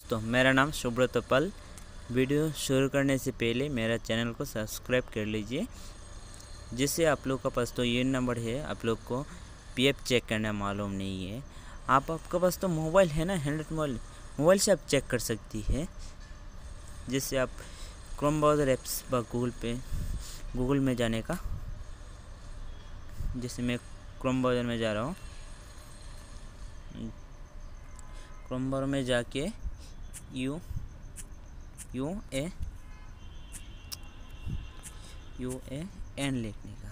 तो मेरा नाम सुब्रत पल। वीडियो शुरू करने से पहले मेरा चैनल को सब्सक्राइब कर लीजिए, जिससे आप लोग का पास तो ये नंबर है, आप लोग को पीएफ चेक करना मालूम नहीं है। आपका पास तो मोबाइल है ना, एंड्रॉइड मोबाइल से आप चेक कर सकती है। जिससे आप क्रोम ब्राउज़र ऐप्स व गूगल में जाने का, जैसे मैं क्रोम ब्राउज़र में जा रहा हूँ। क्रोम ब्राउज़र में जाके यू ए एन लिखने का,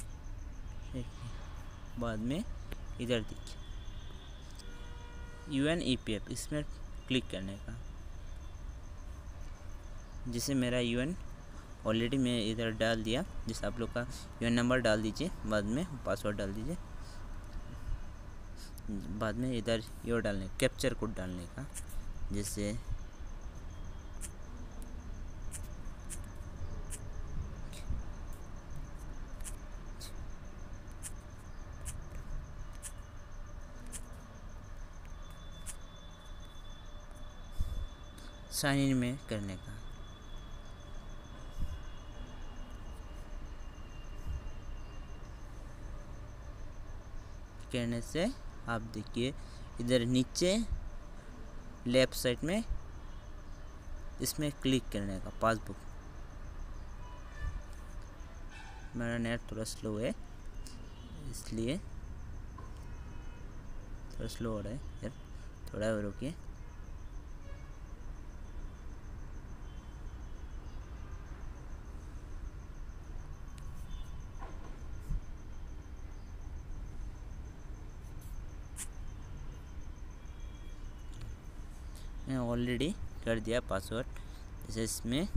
बाद में इधर देखिए UNEPF, इसमें क्लिक करने का। जिसे मेरा UN ऑलरेडी मैं इधर डाल दिया। जिसे आप लोग का UN नंबर डाल दीजिए, बाद में पासवर्ड डाल दीजिए, बाद में इधर यो डालने कैप्चर कोड डालने का। जिससे साइन इन में करने का। करने से आप देखिए इधर नीचे लेफ्ट साइड में इसमें क्लिक करने का पासबुक। मेरा नेट थोड़ा स्लो है, इसलिए थोड़ा स्लो हो रहा है यार, थोड़ा रुकिए। मैं ऑलरेडी कर दिया पासवर्ड। जैसे इसमें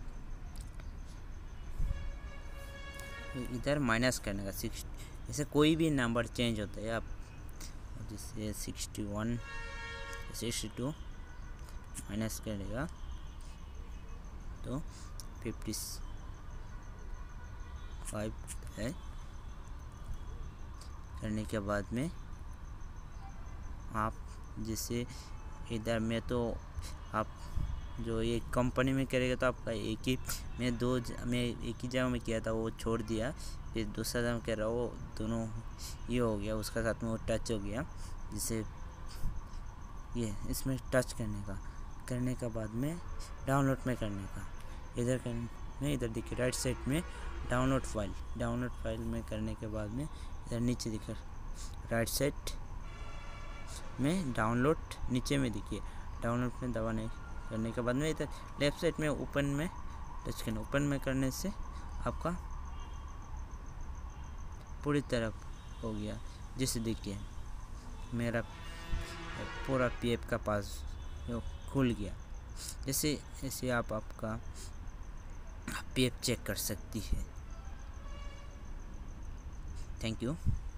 इधर माइनस करने का 6, जैसे कोई भी नंबर चेंज होता है। आप जैसे 61 62 माइनस करेगा तो 55 है। करने के बाद में आप जैसे इधर में तो आप जो ये कंपनी में करेगा तो आपका एक ही मैं एक ही जगह में किया था, वो छोड़ दिया। फिर दूसरा जगह कर रहा हूँ, वो दोनों ये हो गया, उसका साथ में वो टच हो गया। जिसे ये इसमें टच करने का बाद में डाउनलोड में करने का। इधर देखिए राइट साइड में डाउनलोड फाइल में करने के बाद में इधर नीचे दिखे राइट साइड में डाउनलोड, नीचे में देखिए डाउनलोड में दबाने करने के बाद में इधर लेफ्ट साइड में ओपन में टच करना। ओपन में करने से आपका पूरी तरह हो गया। जैसे देखिए मेरा पूरा पीएफ का पास खुल गया। ऐसे आप आपका पीएफ चेक कर सकती है। Thank you.